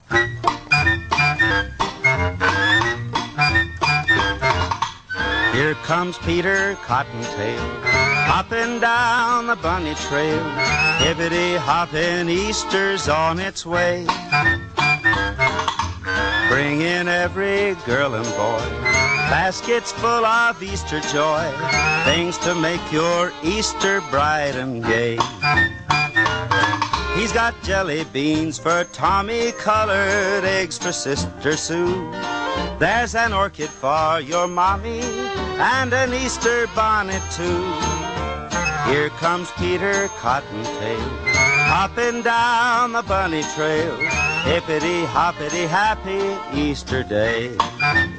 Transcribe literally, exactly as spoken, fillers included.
Here comes Peter Cottontail, hopping down the bunny trail. Hippity-hopping, Easter's on its way. Bring in every girl and boy, baskets full of Easter joy, things to make your Easter bright and gay. He's got jelly beans for Tommy, colored eggs for Sister Sue. There's an orchid for your mommy and an Easter bonnet too. Here comes Peter Cottontail, hopping down the bunny trail. Hippity-hoppity, happy Easter day.